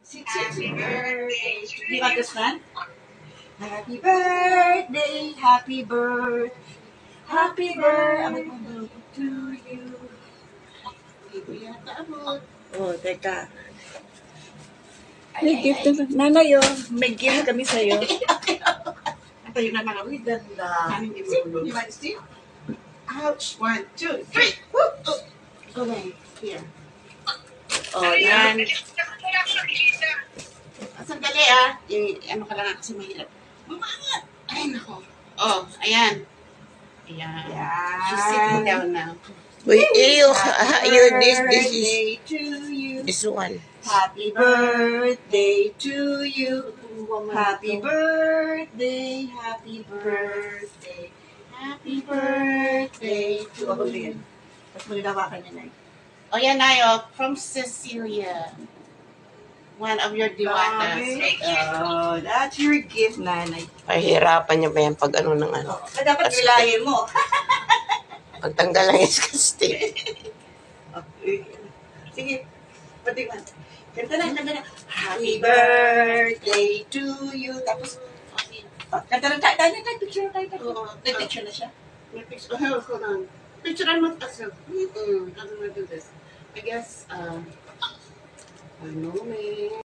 Happy birthday. Do you want this one? Happy birthday, happy birthday, happy birthday to you. Dito yata abot. Oh, teka. May gift na. Nanay, oh. May gift kami sa'yo. Ito yung na mga Uy, ganda. Hindi mo you want to see? Ouch. 1, 2, 3. Woo! Oh. Okay. Here. Oh, yan. Sandali ano ka lang kasi mahirap. Mamangat! Ay, nako. Oh, ayan. Ayan. Yan. She's sitting down now. Wait, this Birthday is to you. this one. Happy birthday to you. Happy birthday, happy birthday, happy birthday to you. Tapos magagawakan niya na yun. Oh, yan na from Cecilia. One of your diwatas. Oh, that's your gift, Nanay. Pahirapan niya pa yan pag ano ng ano. Oh, dapat wilahin mo. Pagtanggal lang yung stick. Sige, pati man. Kanta na. Happy birthday to you. Tapos, kanta na tayo. Picture na tayo. May picture na siya. May picture. Oh, hold on. Picture mo kasi. How do I do this? I guess, ano, may